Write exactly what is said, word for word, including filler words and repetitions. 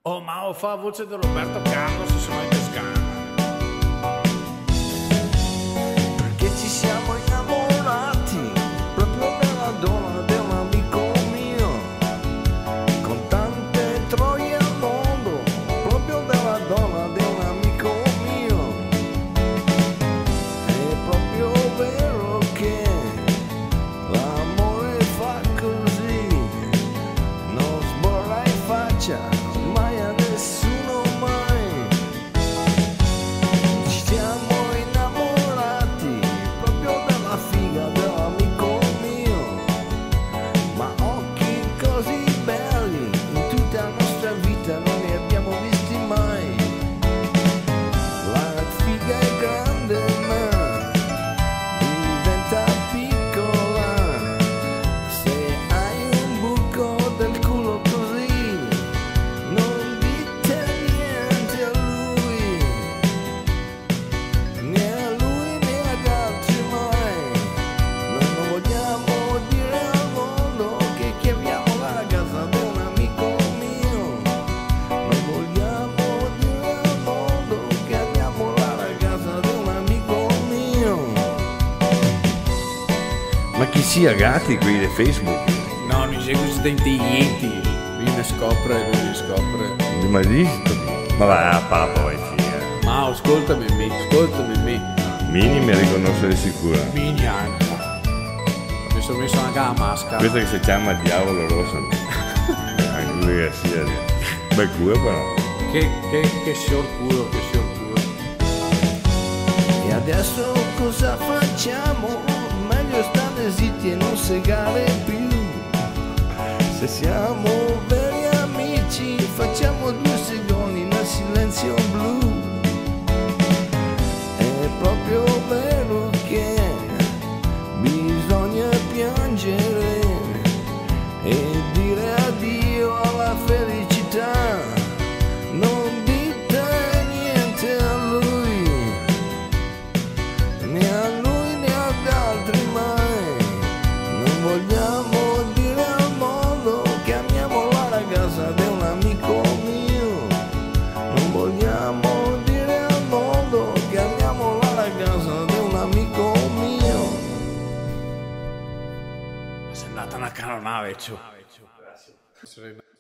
Oh, ma oh, fa la voce di Roberto Carlos se sono in Toscana. Perché ci siamo innamorati proprio della donna di un amico mio, con tante troie al mondo, proprio della donna di un amico mio. È proprio vero che l'amore fa così, non sborra in faccia mai a nessuno mai. Ci siamo innamorati proprio della figa dell'amico mio, ma occhi così belli in tutta la nostra vita non ne abbiamo visti mai. La figa è grande ma diventa piccola se hai un buco del culo così. Non dite niente a lui, né a lui né ad altri mai. Noi non vogliamo dire al mondo che chiamiamo la ragazza di un amico mio. Non vogliamo dire al mondo che amiamo la ragazza di un amico mio. Ma chi sia gatti qui di Facebook? No, non c'è così tanti niente. Lui ne scopre, lui ne scopre. Ma visto? Ma va a papà vai figa. Ma ascoltami me, ascoltami me. Mini mi riconosce di sicuro. Mini anche. Mi sono messo anche la maschera. Questo che si chiama Diavolo Rosso. Anche lui che sia di... Bel culo però. Che, che, che sciorculo, che sciorculo. E adesso cosa facciamo? Meglio stare zitti e non segare più. Se siamo veri amici facciamo due segoni nel silenzio blu. È proprio vero che bisogna piangere e dire addio alla felicità. Non dite niente a lui, né a lui né ad altri mai. Non vogliamo dire al mondo che amiamo la ragazza di un amico mio. Non vogliamo dire al mondo che amiamo la ragazza di un amico mio. Sei andata una canonave, ciò.